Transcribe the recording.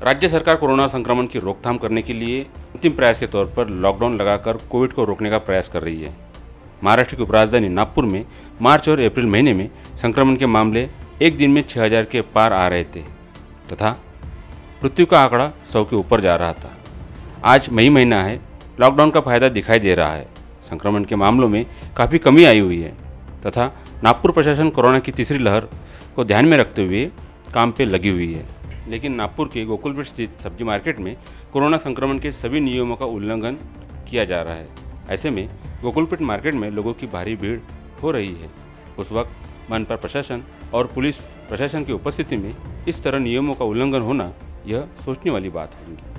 राज्य सरकार कोरोना संक्रमण की रोकथाम करने के लिए अंतिम प्रयास के तौर पर लॉकडाउन लगाकर कोविड को रोकने का प्रयास कर रही है। महाराष्ट्र की उपराजधानी नागपुर में मार्च और अप्रैल महीने में संक्रमण के मामले एक दिन में 6000 के पार आ रहे थे तथा मृत्यु का आंकड़ा 100 के ऊपर जा रहा था। आज मई महीना है, लॉकडाउन का फायदा दिखाई दे रहा है। संक्रमण के मामलों में काफ़ी कमी आई हुई है तथा नागपुर प्रशासन कोरोना की तीसरी लहर को ध्यान में रखते हुए काम पे लगी हुई है। लेकिन नागपुर के गोकुलपेट स्थित सब्जी मार्केट में कोरोना संक्रमण के सभी नियमों का उल्लंघन किया जा रहा है। ऐसे में गोकुलपेट मार्केट में लोगों की भारी भीड़ हो रही है। उस वक्त मनपा प्रशासन और पुलिस प्रशासन की उपस्थिति में इस तरह नियमों का उल्लंघन होना यह सोचने वाली बात होगी।